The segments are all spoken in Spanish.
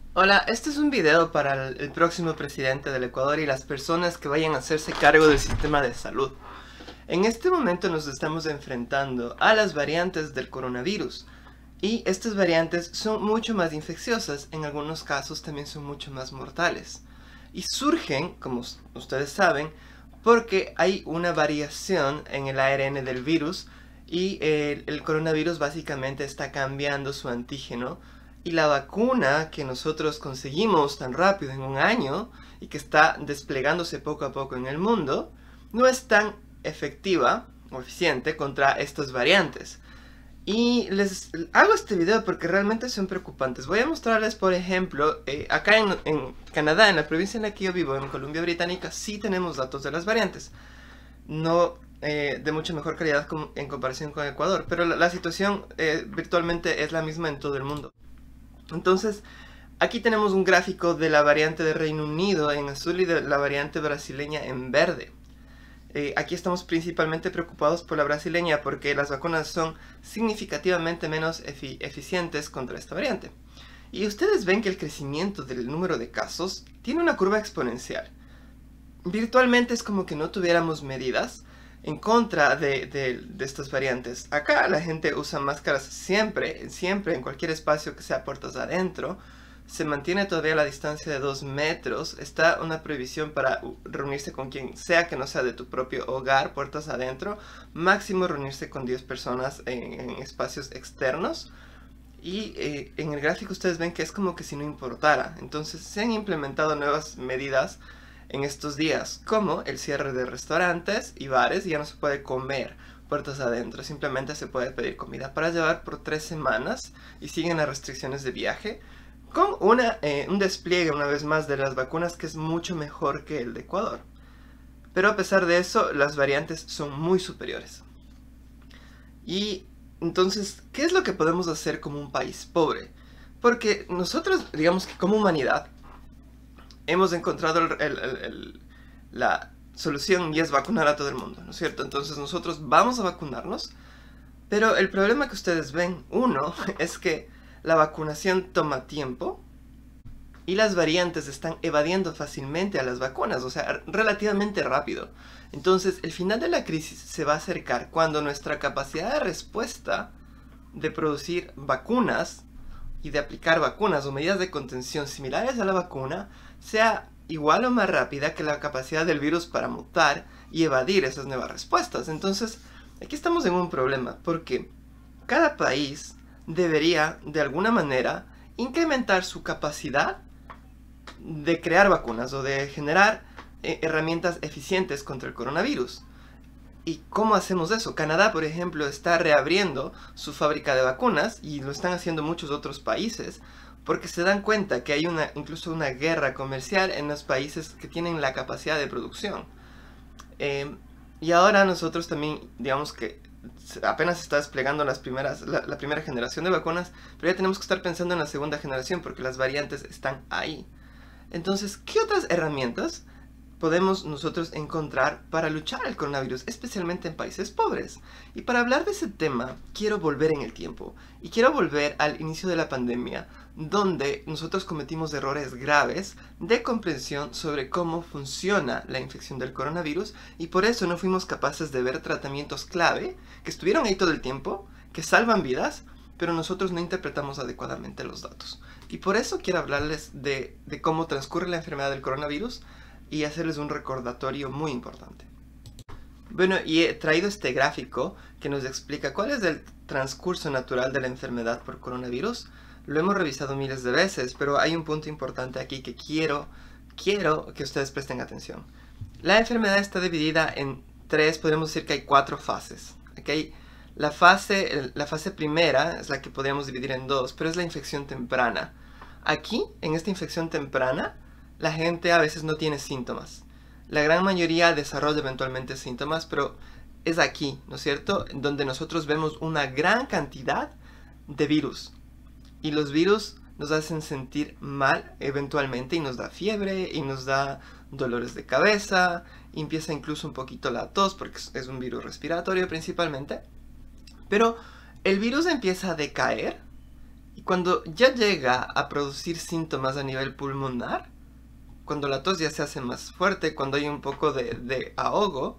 Hola, este es un video para el próximo presidente del Ecuador y las personas que vayan a hacerse cargo del sistema de salud. En este momento nos estamos enfrentando a las variantes del coronavirus y estas variantes son mucho más infecciosas, en algunos casos también son mucho más mortales. Y surgen, como ustedes saben, porque hay una variación en el ARN del virus y el coronavirus básicamente está cambiando su antígeno y la vacuna que nosotros conseguimos tan rápido en un año y que está desplegándose poco a poco en el mundo no es tan efectiva o eficiente contra estas variantes. Y les hago este video porque realmente son preocupantes. Voy a mostrarles, por ejemplo, acá en Canadá, en la provincia en la que yo vivo, en Columbia Británica, sí tenemos datos de las variantes. No de mucha mejor calidad en comparación con Ecuador, pero la situación virtualmente es la misma en todo el mundo. Entonces, aquí tenemos un gráfico de la variante de Reino Unido en azul y de la variante brasileña en verde. Aquí estamos principalmente preocupados por la brasileña porque las vacunas son significativamente menos eficientes contra esta variante. Y ustedes ven que el crecimiento del número de casos tiene una curva exponencial. Virtualmente es como que no tuviéramos medidas en contra de estas variantes. Acá la gente usa máscaras siempre, en cualquier espacio que sea puertas adentro. Se mantiene todavía la distancia de 2 metros. Está una prohibición para reunirse con quien sea que no sea de tu propio hogar, puertas adentro. Máximo reunirse con 10 personas en espacios externos. Y en el gráfico ustedes ven que es como que si no importara. Entonces se han implementado nuevas medidas en estos días, como el cierre de restaurantes y bares. Ya no se puede comer puertas adentro, simplemente se puede pedir comida para llevar por 3 semanas y siguen las restricciones de viaje, con un despliegue una vez más de las vacunas que es mucho mejor que el de Ecuador. Pero a pesar de eso, las variantes son muy superiores. Y entonces, ¿qué es lo que podemos hacer como un país pobre? Porque nosotros, digamos que como humanidad, hemos encontrado la solución y es vacunar a todo el mundo, ¿no es cierto? Entonces nosotros vamos a vacunarnos, pero el problema que ustedes ven, uno, es que la vacunación toma tiempo y las variantes están evadiendo fácilmente a las vacunas, o sea, relativamente rápido. Entonces, el final de la crisis se va a acercar cuando nuestra capacidad de respuesta de producir vacunas y de aplicar vacunas o medidas de contención similares a la vacuna sea igual o más rápida que la capacidad del virus para mutar y evadir esas nuevas respuestas. Entonces, aquí estamos en un problema, porque cada país debería, de alguna manera, incrementar su capacidad de crear vacunas o de generar herramientas eficientes contra el coronavirus. ¿Y cómo hacemos eso? Canadá, por ejemplo, está reabriendo su fábrica de vacunas y lo están haciendo muchos otros países porque se dan cuenta que hay incluso una guerra comercial en los países que tienen la capacidad de producción. Y ahora nosotros también, digamos que apenas se está desplegando la primera generación de vacunas, pero ya tenemos que estar pensando en la segunda generación porque las variantes están ahí. Entonces, ¿qué otras herramientas podemos nosotros encontrar para luchar al coronavirus, especialmente en países pobres? Y para hablar de ese tema, quiero volver en el tiempo. Y quiero volver al inicio de la pandemia, donde nosotros cometimos errores graves de comprensión sobre cómo funciona la infección del coronavirus, y por eso no fuimos capaces de ver tratamientos clave, que estuvieron ahí todo el tiempo, que salvan vidas, pero nosotros no interpretamos adecuadamente los datos. Y por eso quiero hablarles de cómo transcurre la enfermedad del coronavirus y hacerles un recordatorio muy importante. Bueno, y he traído este gráfico que nos explica cuál es el transcurso natural de la enfermedad por coronavirus. Lo hemos revisado miles de veces, pero hay un punto importante aquí que quiero que ustedes presten atención. La enfermedad está dividida en tres, podemos decir que hay 4 fases. Aquí hay la fase primera es la que podríamos dividir en 2, pero es la infección temprana. Aquí, en esta infección temprana, la gente a veces no tiene síntomas. La gran mayoría desarrolla eventualmente síntomas, pero es aquí, ¿no es cierto?, donde nosotros vemos una gran cantidad de virus. Y los virus nos hacen sentir mal eventualmente y nos da fiebre y nos da dolores de cabeza. Y empieza incluso un poquito la tos porque es un virus respiratorio principalmente. Pero el virus empieza a decaer Y cuando ya llega a producir síntomas a nivel pulmonar, cuando la tos ya se hace más fuerte, cuando hay un poco de ahogo,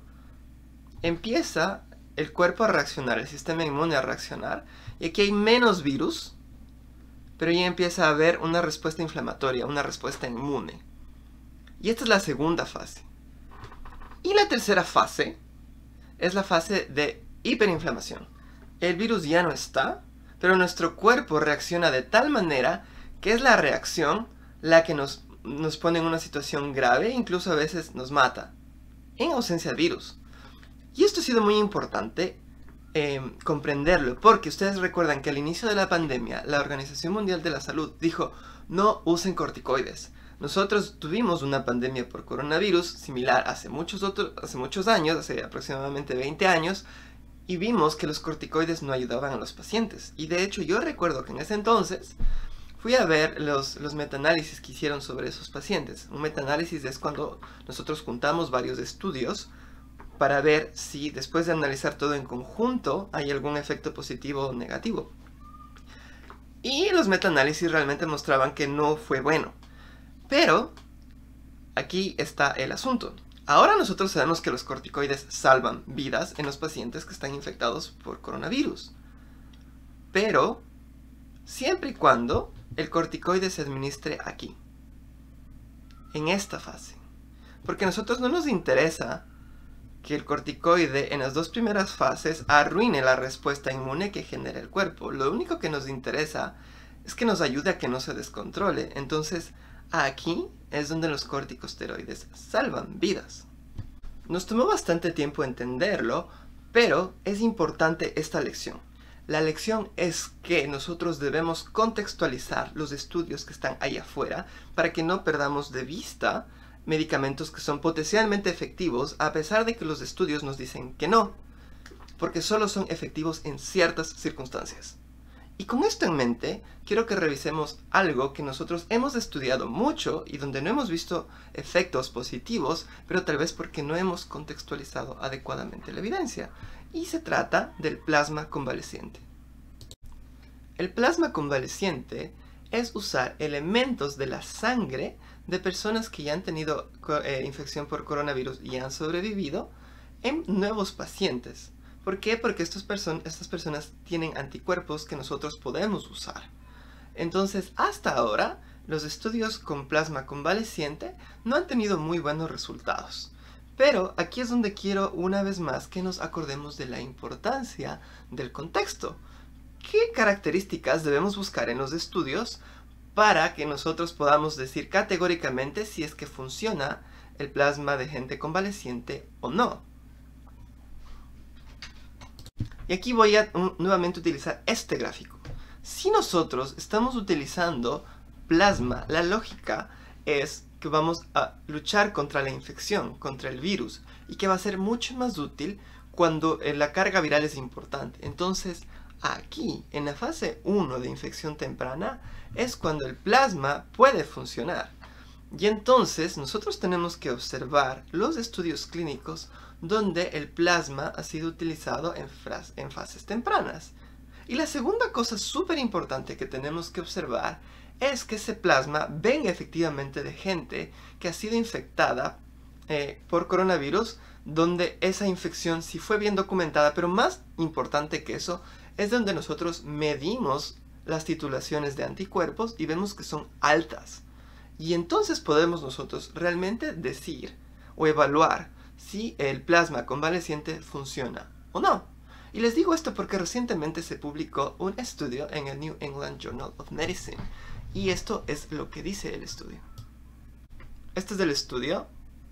empieza el cuerpo a reaccionar, el sistema inmune a reaccionar, y aquí hay menos virus, pero ya empieza a haber una respuesta inflamatoria, una respuesta inmune. Y esta es la segunda fase. Y la tercera fase es la fase de hiperinflamación. El virus ya no está, pero nuestro cuerpo reacciona de tal manera que es la reacción la que nos pone en una situación grave, incluso a veces nos mata, en ausencia de virus. Y esto ha sido muy importante comprenderlo, porque ustedes recuerdan que al inicio de la pandemia, la Organización Mundial de la Salud dijo, no usen corticoides. Nosotros tuvimos una pandemia por coronavirus similar hace muchos años, hace aproximadamente 20 años, y vimos que los corticoides no ayudaban a los pacientes. Y de hecho yo recuerdo que en ese entonces fui a ver los metaanálisis que hicieron sobre esos pacientes. Un metaanálisis es cuando nosotros juntamos varios estudios para ver si después de analizar todo en conjunto hay algún efecto positivo o negativo. Y los metaanálisis realmente mostraban que no fue bueno. Pero aquí está el asunto. Ahora nosotros sabemos que los corticoides salvan vidas en los pacientes que están infectados por coronavirus. Pero siempre y cuando el corticoide se administre aquí, en esta fase. Porque a nosotros no nos interesa que el corticoide en las dos primeras fases arruine la respuesta inmune que genera el cuerpo. Lo único que nos interesa es que nos ayude a que no se descontrole. Entonces, aquí es donde los corticosteroides salvan vidas. Nos tomó bastante tiempo entenderlo, pero es importante esta lección. La lección es que nosotros debemos contextualizar los estudios que están ahí afuera para que no perdamos de vista medicamentos que son potencialmente efectivos a pesar de que los estudios nos dicen que no, porque solo son efectivos en ciertas circunstancias. Y con esto en mente, quiero que revisemos algo que nosotros hemos estudiado mucho y donde no hemos visto efectos positivos, pero tal vez porque no hemos contextualizado adecuadamente la evidencia. Y se trata del plasma convaleciente. El plasma convaleciente es usar elementos de la sangre de personas que ya han tenido infección por coronavirus y han sobrevivido en nuevos pacientes. ¿Por qué? Porque estas personas tienen anticuerpos que nosotros podemos usar. Entonces, hasta ahora, los estudios con plasma convaleciente no han tenido muy buenos resultados. Pero aquí es donde quiero una vez más que nos acordemos de la importancia del contexto. ¿Qué características debemos buscar en los estudios para que nosotros podamos decir categóricamente si es que funciona el plasma de gente convaleciente o no? Y aquí voy a nuevamente utilizar este gráfico. Si nosotros estamos utilizando plasma, la lógica es que vamos a luchar contra la infección, contra el virus, y que va a ser mucho más útil cuando la carga viral es importante. Entonces, aquí, en la fase 1 de infección temprana, es cuando el plasma puede funcionar. Y entonces, nosotros tenemos que observar los estudios clínicos donde el plasma ha sido utilizado en fases tempranas. Y la segunda cosa súper importante que tenemos que observar es que ese plasma venga efectivamente de gente que ha sido infectada por coronavirus, donde esa infección sí fue bien documentada, pero más importante que eso, es donde nosotros medimos las titulaciones de anticuerpos y vemos que son altas. Y entonces podemos nosotros realmente decir o evaluar si el plasma convaleciente funciona o no. Y les digo esto porque recientemente se publicó un estudio en el New England Journal of Medicine. Y esto es lo que dice el estudio. Este es el estudio.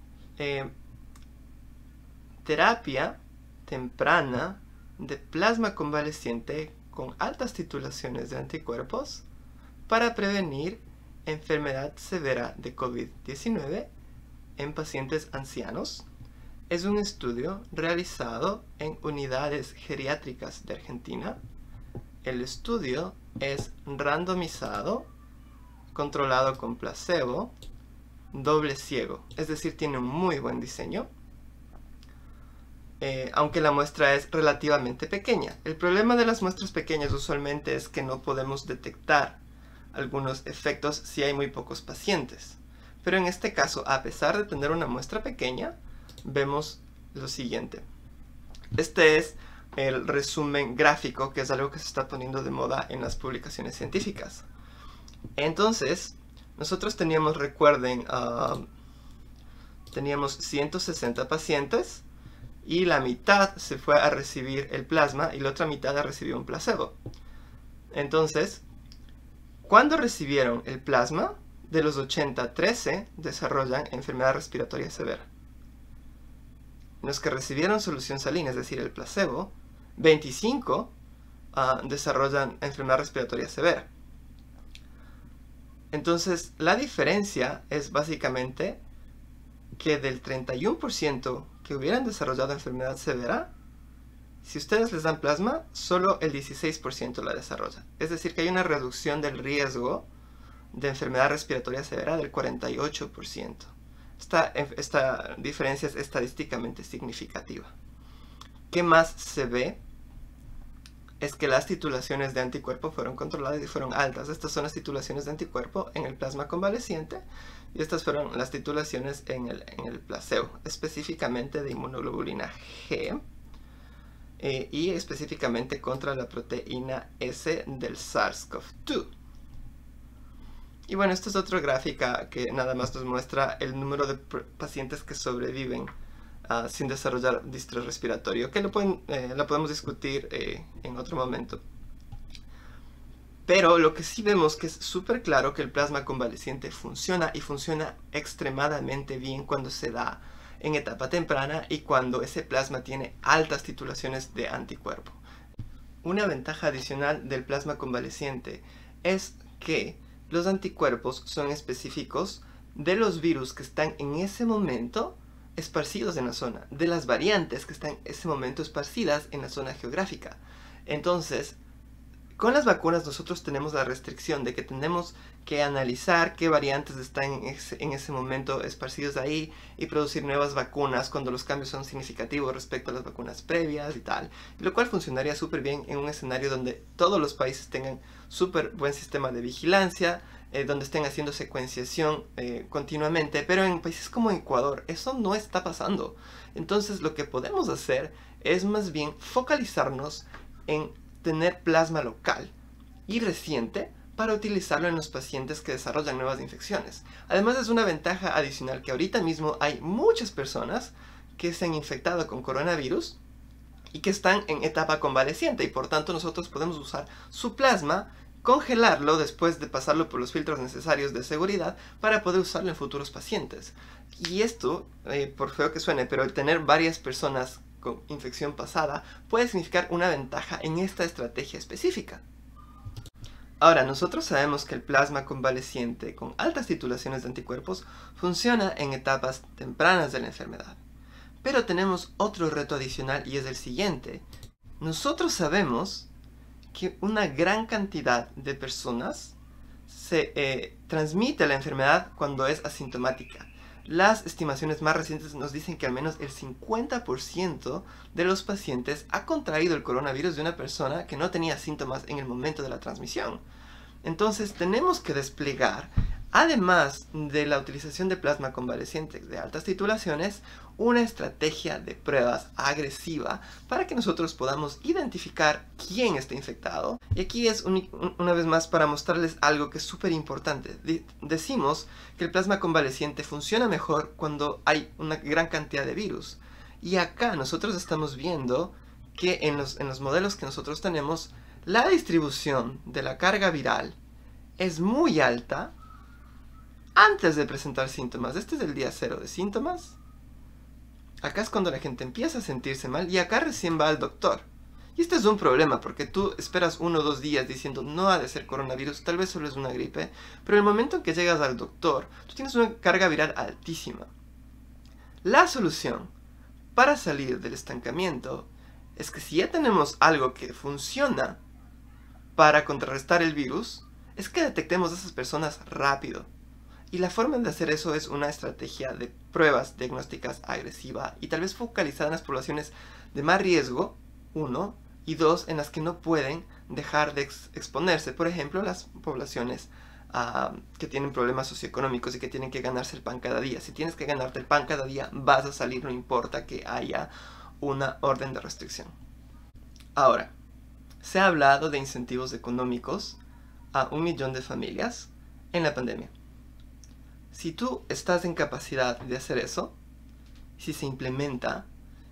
Terapia temprana de plasma convaleciente con altas titulaciones de anticuerpos para prevenir enfermedad severa de COVID-19 en pacientes ancianos. Es un estudio realizado en unidades geriátricas de Argentina. El estudio es randomizado, controlado con placebo, doble ciego, es decir, tiene un muy buen diseño. aunque la muestra es relativamente pequeña. El problema de las muestras pequeñas usualmente es que no podemos detectar algunos efectos si hay muy pocos pacientes. Pero en este caso, a pesar de tener una muestra pequeña, vemos lo siguiente. Este es el resumen gráfico, que es algo que se está poniendo de moda en las publicaciones científicas. Entonces, nosotros teníamos, recuerden, teníamos 160 pacientes y la mitad se fue a recibir el plasma y la otra mitad a recibir un placebo. Entonces, cuando recibieron el plasma, de los 80, 13 desarrollan enfermedad respiratoria severa. Los que recibieron solución salina, es decir, el placebo, 25 desarrollan enfermedad respiratoria severa. Entonces, la diferencia es básicamente que del 31% que hubieran desarrollado enfermedad severa, si ustedes les dan plasma, solo el 16% la desarrolla. Es decir, que hay una reducción del riesgo de enfermedad respiratoria severa del 48%. Esta diferencia es estadísticamente significativa. ¿Qué más se ve? Es que las titulaciones de anticuerpo fueron controladas y fueron altas. Estas son las titulaciones de anticuerpo en el plasma convaleciente y estas fueron las titulaciones en el placebo, específicamente de inmunoglobulina G y específicamente contra la proteína S del SARS-CoV-2. Y bueno, esta es otra gráfica que nada más nos muestra el número de pacientes que sobreviven sin desarrollar distrés respiratorio, que la podemos discutir en otro momento. Pero lo que sí vemos que es súper claro que el plasma convaleciente funciona y funciona extremadamente bien cuando se da en etapa temprana y cuando ese plasma tiene altas titulaciones de anticuerpo. Una ventaja adicional del plasma convaleciente es que los anticuerpos son específicos de los virus que están en ese momento esparcidos en la zona, de las variantes que están en ese momento esparcidas en la zona geográfica. Entonces, con las vacunas nosotros tenemos la restricción de que tenemos que analizar qué variantes están en ese momento esparcidos ahí y producir nuevas vacunas cuando los cambios son significativos respecto a las vacunas previas y tal, lo cual funcionaría súper bien en un escenario donde todos los países tengan súper buen sistema de vigilancia, donde estén haciendo secuenciación continuamente, pero en países como Ecuador eso no está pasando. Entonces lo que podemos hacer es más bien focalizarnos en tener plasma local y reciente para utilizarlo en los pacientes que desarrollan nuevas infecciones. Además es una ventaja adicional que ahorita mismo hay muchas personas que se han infectado con coronavirus y que están en etapa convaleciente y por tanto nosotros podemos usar su plasma, congelarlo después de pasarlo por los filtros necesarios de seguridad para poder usarlo en futuros pacientes. Y esto, por feo que suene, pero el tener varias personas con infección pasada puede significar una ventaja en esta estrategia específica. Ahora, nosotros sabemos que el plasma convaleciente con altas titulaciones de anticuerpos funciona en etapas tempranas de la enfermedad. Pero tenemos otro reto adicional y es el siguiente. Nosotros sabemos que una gran cantidad de personas se transmite la enfermedad cuando es asintomática. Las estimaciones más recientes nos dicen que al menos el 50% de los pacientes ha contraído el coronavirus de una persona que no tenía síntomas en el momento de la transmisión. Entonces tenemos que desplegar, además de la utilización de plasma convaleciente de altas titulaciones, una estrategia de pruebas agresiva para que nosotros podamos identificar quién está infectado. Y aquí es una vez más para mostrarles algo que es súper importante. Decimos que el plasma convaleciente funciona mejor cuando hay una gran cantidad de virus. Y acá nosotros estamos viendo que en los modelos que nosotros tenemos, la distribución de la carga viral es muy alta antes de presentar síntomas. Este es el día 0 de síntomas. Acá es cuando la gente empieza a sentirse mal y acá recién va al doctor. Y este es un problema porque tú esperas 1 o 2 días diciendo no ha de ser coronavirus, tal vez solo es una gripe. Pero en el momento en que llegas al doctor, tú tienes una carga viral altísima. La solución para salir del estancamiento es que si ya tenemos algo que funciona para contrarrestar el virus, es que detectemos a esas personas rápido. Y la forma de hacer eso es una estrategia de pruebas diagnósticas agresiva y tal vez focalizada en las poblaciones de más riesgo, 1, y 2, en las que no pueden dejar de exponerse. Por ejemplo, las poblaciones que tienen problemas socioeconómicos y que tienen que ganarse el pan cada día. Si tienes que ganarte el pan cada día, vas a salir, no importa que haya una orden de restricción. Ahora, se ha hablado de incentivos económicos a 1 millón de familias en la pandemia. Si tú estás en capacidad de hacer eso, si se implementa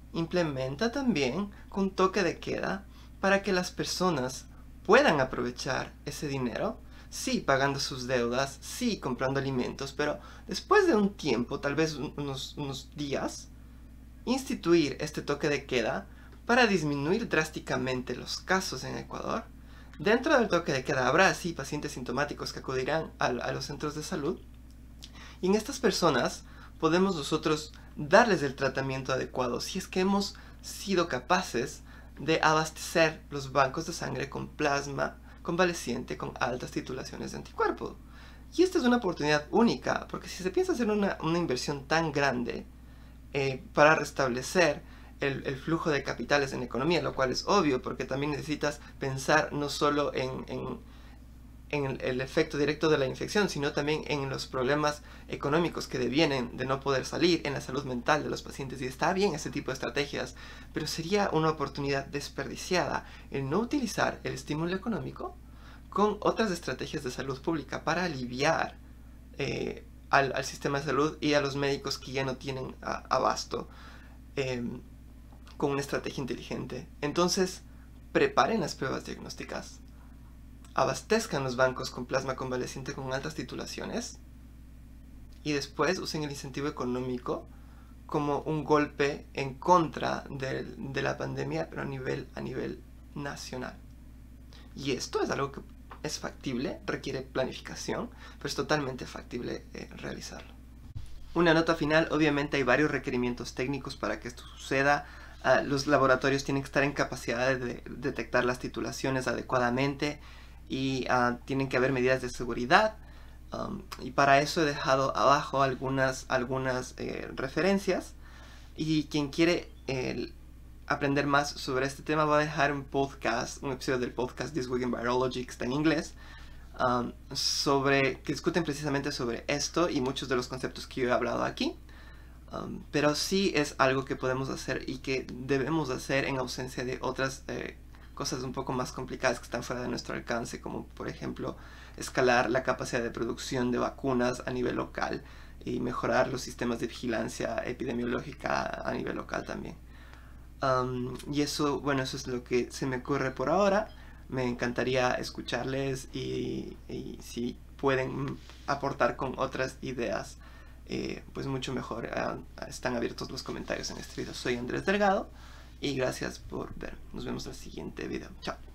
también con toque de queda para que las personas puedan aprovechar ese dinero, sí pagando sus deudas, sí comprando alimentos, pero después de un tiempo, tal vez unos días, instituir este toque de queda para disminuir drásticamente los casos en Ecuador. Dentro del toque de queda habrá sí pacientes sintomáticos que acudirán a los centros de salud, y en estas personas podemos nosotros darles el tratamiento adecuado si es que hemos sido capaces de abastecer los bancos de sangre con plasma convaleciente con altas titulaciones de anticuerpo. Y esta es una oportunidad única, porque si se piensa hacer una inversión tan grande para restablecer el flujo de capitales en la economía, lo cual es obvio, porque también necesitas pensar no solo en el efecto directo de la infección, sino también en los problemas económicos que devienen de no poder salir, en la salud mental de los pacientes. Y está bien ese tipo de estrategias, pero sería una oportunidad desperdiciada el no utilizar el estímulo económico con otras estrategias de salud pública para aliviar al sistema de salud y a los médicos que ya no tienen abasto con una estrategia inteligente. Entonces, preparen las pruebas diagnósticas, abastezcan los bancos con plasma convaleciente con altas titulaciones y después usen el incentivo económico como un golpe en contra de la pandemia, pero a nivel nacional. Y esto es algo que es factible, requiere planificación, pero es totalmente factible realizarlo. Una nota final: obviamente hay varios requerimientos técnicos para que esto suceda. Los laboratorios tienen que estar en capacidad de detectar las titulaciones adecuadamente y tienen que haber medidas de seguridad. Y para eso he dejado abajo algunas referencias, y quien quiere aprender más sobre este tema va a dejar un episodio del podcast This Week in Virology, que está en inglés, que discuten precisamente sobre esto y muchos de los conceptos que yo he hablado aquí. Pero sí es algo que podemos hacer y que debemos hacer en ausencia de otras cosas un poco más complicadas que están fuera de nuestro alcance, como por ejemplo escalar la capacidad de producción de vacunas a nivel local y mejorar los sistemas de vigilancia epidemiológica a nivel local también. Y eso es lo que se me ocurre por ahora. Me encantaría escucharles y si pueden aportar con otras ideas, pues mucho mejor. Están abiertos los comentarios en este video. Soy Andrés Delgado y gracias por ver. Nos vemos en el siguiente video. Chao.